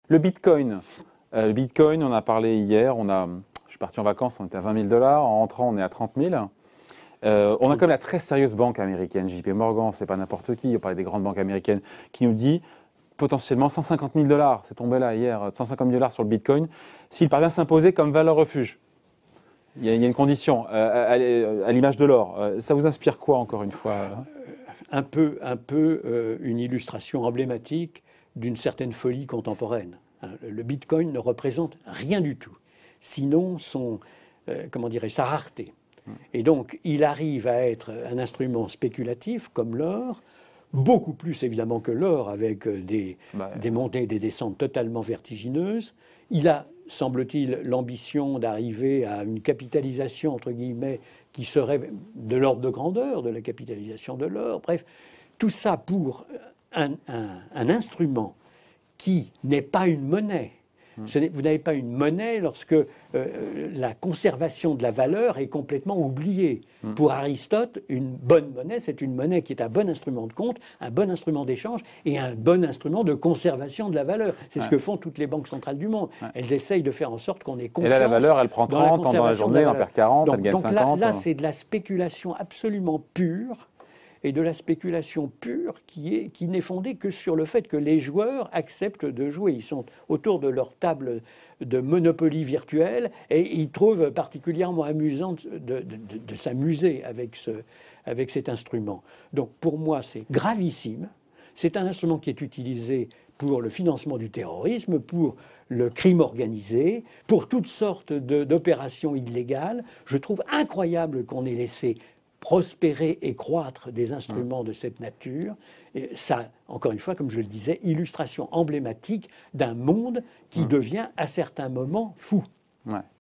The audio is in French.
Le Bitcoin. Le Bitcoin, on a parlé hier. Je suis parti en vacances, on était à 20 000 $. En rentrant, on est à 30 000. On a quand même la très sérieuse banque américaine, JP Morgan, c'est pas n'importe qui. On parlait des grandes banques américaines qui nous dit potentiellement 150 000 $. C'est tombé là hier, 150 000 $ sur le Bitcoin. S'il parvient à s'imposer comme valeur refuge, il y a une condition, à l'image de l'or. Ça vous inspire quoi, encore une fois? Une illustration emblématique d'une certaine folie contemporaine. Le Bitcoin ne représente rien du tout, sinon sa rareté. Et donc, il arrive à être un instrument spéculatif comme l'or, beaucoup plus évidemment que l'or, avec des montées et des descentes totalement vertigineuses. Il a, semble-t-il, l'ambition d'arriver à une capitalisation, entre guillemets, qui serait de l'ordre de grandeur de la capitalisation de l'or. Bref, tout ça pour un instrument qui n'est pas une monnaie. Vous n'avez pas une monnaie lorsque la conservation de la valeur est complètement oubliée. Pour Aristote, une bonne monnaie, c'est une monnaie qui est un bon instrument de compte, un bon instrument d'échange et un bon instrument de conservation de la valeur. C'est ce que font toutes les banques centrales du monde. Elles essayent de faire en sorte qu'on ait confiance. Et là, la valeur, elle prend 30 dans la journée, elle en perd 40, elle gagne 50. Là, c'est de la spéculation absolument pure. Et de la spéculation pure qui n'est fondée que sur le fait que les joueurs acceptent de jouer. Ils sont autour de leur table de Monopoly virtuelle et ils trouvent particulièrement amusant de s'amuser avec cet instrument. Donc pour moi, c'est gravissime. C'est un instrument qui est utilisé pour le financement du terrorisme, pour le crime organisé, pour toutes sortes d'opérations illégales. Je trouve incroyable qu'on ait laissé prospérer et croître des instruments de cette nature. Et ça, encore une fois, comme je le disais, illustration emblématique d'un monde qui devient à certains moments fou. Ouais.